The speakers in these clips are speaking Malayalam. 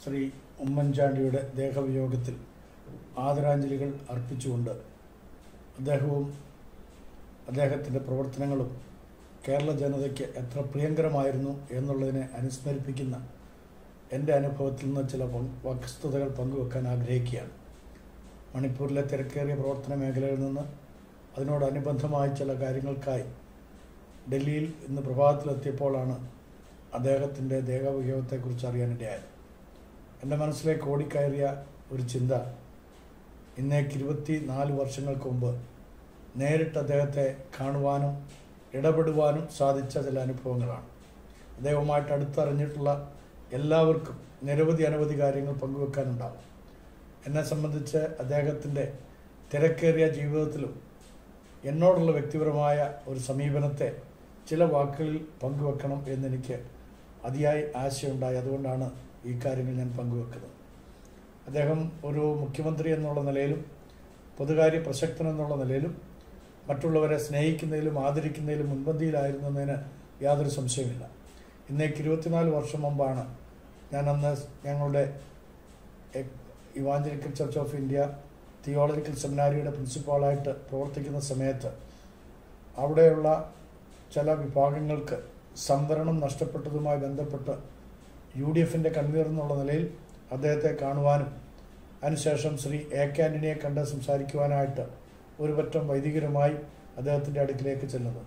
ശ്രീ ഉമ്മൻചാണ്ടിയുടെ ദേഹവിയോഗത്തിൽ ആദരാഞ്ജലികൾ അർപ്പിച്ചുകൊണ്ട് അദ്ദേഹവും അദ്ദേഹത്തിൻ്റെ പ്രവർത്തനങ്ങളും കേരള ജനതയ്ക്ക് എത്ര പ്രിയങ്കരമായിരുന്നു എന്നുള്ളതിനെ അനുസ്മരിപ്പിക്കുന്ന എൻ്റെ അനുഭവത്തിൽ നിന്ന് ചില വസ്തുതകൾ പങ്കുവെക്കാൻ ആഗ്രഹിക്കുകയാണ്. മണിപ്പൂരിലെ തിരക്കേറിയ പ്രവർത്തന മേഖലയിൽ നിന്ന് അതിനോടനുബന്ധമായ ചില കാര്യങ്ങൾക്കായി ഡൽഹിയിൽ ഇന്ന് പ്രഭാതത്തിലെത്തിയപ്പോഴാണ് അദ്ദേഹത്തിൻ്റെ ദേഹവിയോഗത്തെക്കുറിച്ച് അറിയാനിടയായത്. എൻ്റെ മനസ്സിലേക്ക് ഓടിക്കയറിയ ഒരു ചിന്ത ഇന്നേക്ക് 24 വർഷങ്ങൾക്ക് മുമ്പ് നേരിട്ട് അദ്ദേഹത്തെ കാണുവാനും ഇടപെടുവാനും സാധിച്ച ചില അനുഭവങ്ങളാണ്. അദ്ദേഹവുമായിട്ട് അടുത്തറിഞ്ഞിട്ടുള്ള എല്ലാവർക്കും അനവധി കാര്യങ്ങൾ പങ്കുവെക്കാനുണ്ടാവും. എന്നെ സംബന്ധിച്ച് അദ്ദേഹത്തിൻ്റെ തിരക്കേറിയ ജീവിതത്തിലും എന്നോടുള്ള വ്യക്തിപരമായ ഒരു സമീപനത്തെ ചില വാക്കുകളിൽ പങ്കുവെക്കണം എന്നെനിക്ക് അതിയായി ആശയമുണ്ടായി. അതുകൊണ്ടാണ് ഈ കാര്യങ്ങൾ ഞാൻ പങ്കുവെക്കുന്നത്. അദ്ദേഹം ഒരു മുഖ്യമന്ത്രി എന്നുള്ള നിലയിലും പൊതുകാര്യ പ്രസക്തൻ എന്നുള്ള നിലയിലും മറ്റുള്ളവരെ സ്നേഹിക്കുന്നതിലും ആദരിക്കുന്നതിലും മുൻപന്തിയിലായിരുന്നതിന് യാതൊരു സംശയമില്ല. ഇന്നേക്ക് 24 വർഷം മുമ്പാണ് ഞാൻ അന്ന് ഞങ്ങളുടെ evangelical church of India theological സെമിനാരിയുടെ പ്രിൻസിപ്പാളായിട്ട് പ്രവർത്തിക്കുന്ന സമയത്ത് അവിടെയുള്ള ചില വിഭാഗങ്ങൾക്ക് സംവരണം നഷ്ടപ്പെട്ടതുമായി ബന്ധപ്പെട്ട് UDFൻ്റെ കൺവീനർ എന്നുള്ള നിലയിൽ അദ്ദേഹത്തെ കാണുവാനും അതിനുശേഷം ശ്രീ AK ആൻ്റണിയെ കണ്ട് സംസാരിക്കുവാനായിട്ട് ഒരു പറ്റം വൈദികരുമായി അദ്ദേഹത്തിൻ്റെ അടുക്കിലേക്ക് ചെല്ലുന്നത്.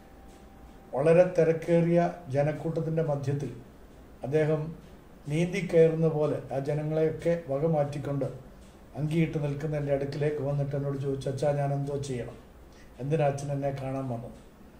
വളരെ തിരക്കേറിയ ജനക്കൂട്ടത്തിൻ്റെ മധ്യത്തിൽ അദ്ദേഹം നീന്തിക്കയറുന്ന പോലെ ആ ജനങ്ങളെയൊക്കെ വകമാറ്റിക്കൊണ്ട് അങ്കിയിട്ട് നിൽക്കുന്ന എൻ്റെ അടുക്കിലേക്ക് വന്നിട്ട് എന്നോട് ചോദിച്ചു, അച്ഛാ ഞാൻ എന്തോ ചെയ്യണം, എന്തിനാ അച്ഛൻ എന്നെ കാണാൻ വന്നത്?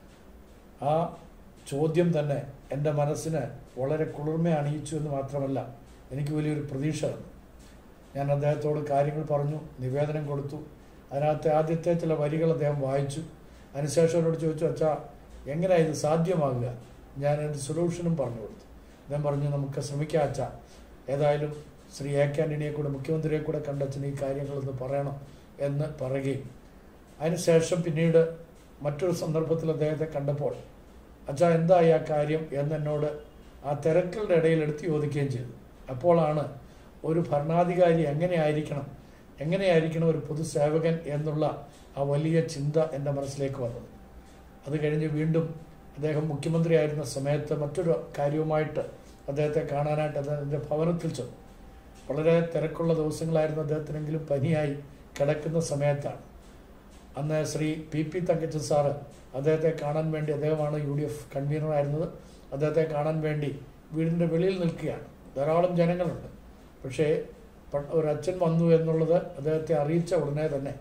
ആ ചോദ്യം തന്നെ എൻ്റെ മനസ്സിന് വളരെ കുളിർമ അണിയിച്ചു എന്ന് മാത്രമല്ല, എനിക്ക് വലിയൊരു പ്രതീക്ഷ തന്നു. ഞാൻ അദ്ദേഹത്തോട് കാര്യങ്ങൾ പറഞ്ഞു, നിവേദനം കൊടുത്തു. അതിനകത്തെ ആദ്യത്തെ ചില വരികൾ അദ്ദേഹം വായിച്ചു. അതിനുശേഷം എന്നോട് ചോദിച്ചു, അച്ഛാ എങ്ങനെയാണ് ഇത് സാധ്യമാകുക? ഞാൻ എൻ്റെ സൊല്യൂഷനും പറഞ്ഞു കൊടുത്തു. അദ്ദേഹം പറഞ്ഞു, നമുക്ക് ശ്രമിക്കാം അച്ഛാ, ഏതായാലും ശ്രീ AK ആൻ്റണിയെ കൂടെ മുഖ്യമന്ത്രിയെ കൂടെ കണ്ടച്ഛൻ ഈ കാര്യങ്ങളൊന്ന് പറയണം എന്ന് പറയുകയും അതിനുശേഷം പിന്നീട് മറ്റൊരു സന്ദർഭത്തിൽ അദ്ദേഹത്തെ കണ്ടപ്പോൾ അച്ഛാ എന്തായി ആ കാര്യം എന്നോട് ആ തിരക്കുകളുടെ ഇടയിൽ എടുത്ത് ചോദിക്കുകയും ചെയ്തു. അപ്പോഴാണ് ഒരു ഭരണാധികാരി എങ്ങനെയായിരിക്കണം ഒരു പൊതുസേവകൻ എന്നുള്ള ആ വലിയ ചിന്ത എൻ്റെ മനസ്സിലേക്ക് വന്നത്. അത് കഴിഞ്ഞ് വീണ്ടും അദ്ദേഹം മുഖ്യമന്ത്രി ആയിരുന്ന സമയത്ത് മറ്റൊരു കാര്യവുമായിട്ട് അദ്ദേഹത്തെ കാണാനായിട്ട് അദ്ദേഹത്തിൻ്റെ ഭവനത്തിൽ ചെന്നു. വളരെ തിരക്കുള്ള ദിവസങ്ങളായിരുന്നു. അദ്ദേഹത്തിനെങ്കിലും പനിയായി കിടക്കുന്ന സമയത്താണ് അന്ന് ശ്രീ PP തങ്കച്ചൻ സാറ് അദ്ദേഹത്തെ കാണാൻ വേണ്ടി, അദ്ദേഹമാണ് UDF കൺവീനറായിരുന്നത്, അദ്ദേഹത്തെ കാണാൻ വേണ്ടി വീടിൻ്റെ വെളിയിൽ നിൽക്കുകയാണ്. ധാരാളം ജനങ്ങളുണ്ട്. പക്ഷേ ഒരച്ഛൻ വന്നു എന്നുള്ളത് അദ്ദേഹത്തെ അറിയിച്ച ഉടനെ തന്നെ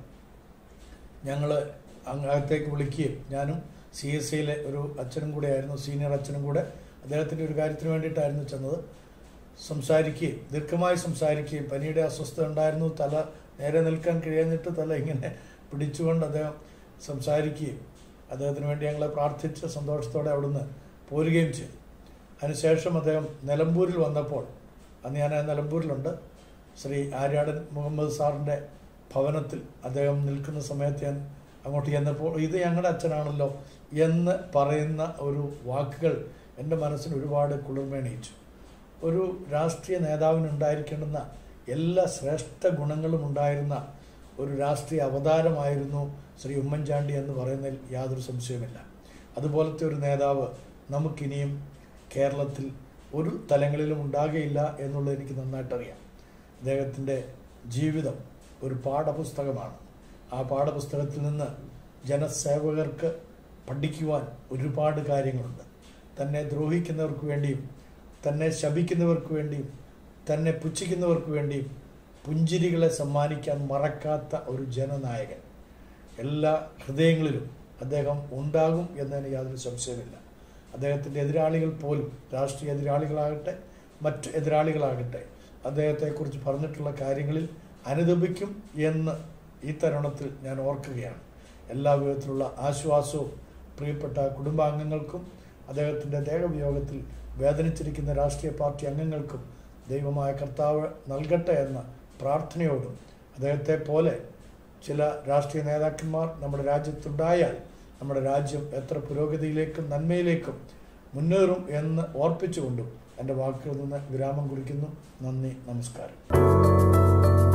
ഞങ്ങൾ അകത്തേക്ക് വിളിക്കുകയും, ഞാനും CSIയിലെ ഒരു അച്ഛനും കൂടെ ആയിരുന്നു, സീനിയർ അച്ഛനും കൂടെ അദ്ദേഹത്തിൻ്റെ ഒരു കാര്യത്തിന് വേണ്ടിയിട്ടായിരുന്നു ചെന്നത്. സംസാരിക്കുകയും ദീർഘമായി സംസാരിക്കുകയും പനിയുടെ അസ്വസ്ഥത ഉണ്ടായിരുന്നു, തല നേരെ നിൽക്കാൻ കഴിയാഞ്ഞിട്ട് തല ഇങ്ങനെ പിടിച്ചുകൊണ്ട് അദ്ദേഹം സംസാരിക്കുകയും അദ്ദേഹത്തിന് വേണ്ടി ഞങ്ങളെ പ്രാർത്ഥിച്ച് സന്തോഷത്തോടെ അവിടുന്ന് പോരുകയും ചെയ്തു. അതിനുശേഷം അദ്ദേഹം നിലമ്പൂരിൽ വന്നപ്പോൾ, അന്ന് ഞാൻ നിലമ്പൂരിലുണ്ട്, ശ്രീ ആര്യാടൻ മുഹമ്മദ് സാറിൻ്റെ ഭവനത്തിൽ അദ്ദേഹം നിൽക്കുന്ന സമയത്ത് ഞാൻ അങ്ങോട്ട് ചെന്നപ്പോൾ ഇത് ഞങ്ങളുടെ അച്ഛനാണല്ലോ എന്ന് പറയുന്ന ഒരു വാക്കുകൾ എൻ്റെ മനസ്സിന് ഒരുപാട് കുളിർമയണിയിച്ചു. ഒരു രാഷ്ട്രീയ നേതാവിനുണ്ടായിരിക്കേണ്ടുന്ന എല്ലാ ശ്രേഷ്ഠ ഗുണങ്ങളും ഉണ്ടായിരുന്ന ഒരു രാഷ്ട്രീയ അവതാരമായിരുന്നു ശ്രീ ഉമ്മൻചാണ്ടി എന്ന് പറയുന്നതിൽ യാതൊരു സംശയവുമില്ല. അതുപോലത്തെ ഒരു നേതാവ് നമുക്കിനിയും കേരളത്തിൽ ഒരു തലങ്ങളിലും ഉണ്ടാകുകയില്ല എന്നുള്ളത് എനിക്ക് നന്നായിട്ടറിയാം. അദ്ദേഹത്തിൻ്റെ ജീവിതം ഒരു പാഠപുസ്തകമാണ്. ആ പാഠപുസ്തകത്തിൽ നിന്ന് ജനസേവകർക്ക് പഠിക്കുവാൻ ഒരുപാട് കാര്യങ്ങളുണ്ട്. തന്നെ ദ്രോഹിക്കുന്നവർക്ക് വേണ്ടിയും തന്നെ ശപിക്കുന്നവർക്ക് വേണ്ടിയും തന്നെ പുച്ഛിക്കുന്നവർക്ക് വേണ്ടിയും പുഞ്ചിരികളെ സമ്മാനിക്കാൻ മറക്കാത്ത ഒരു ജനനായകൻ എല്ലാ ഹൃദയങ്ങളിലും അദ്ദേഹം ഉണ്ടാകും എന്നതിന് യാതൊരു സംശയമില്ല. അദ്ദേഹത്തിൻ്റെ എതിരാളികൾ പോലും, രാഷ്ട്രീയ എതിരാളികളാകട്ടെ മറ്റ് എതിരാളികളാകട്ടെ, അദ്ദേഹത്തെക്കുറിച്ച് പറഞ്ഞിട്ടുള്ള കാര്യങ്ങളിൽ അനുദപിക്കും എന്ന് ഈ തരുണത്തിൽ ഞാൻ ഓർക്കുകയാണ്. എല്ലാ വിധത്തിലുള്ള ആശ്വാസവും പ്രിയപ്പെട്ട കുടുംബാംഗങ്ങൾക്കും അദ്ദേഹത്തിൻ്റെ ദേഹവിയോഗത്തിൽ വേദനിച്ചിരിക്കുന്ന രാഷ്ട്രീയ പാർട്ടി അംഗങ്ങൾക്കും ദൈവമായ കർത്താവ് നൽകട്ടെ എന്ന പ്രാർത്ഥനയോടും, അദ്ദേഹത്തെ പോലെ ചില രാഷ്ട്രീയ നേതാക്കന്മാർ നമ്മുടെ രാജ്യത്തുണ്ടായാൽ നമ്മുടെ രാജ്യം എത്ര പുരോഗതിയിലേക്കും നന്മയിലേക്കും മുന്നേറും എന്ന് ഓർപ്പിച്ചുകൊണ്ടും എൻ്റെ വാക്കുകളിൽ നിന്ന് വിരാമം കുറിക്കുന്നു. നന്ദി, നമസ്കാരം.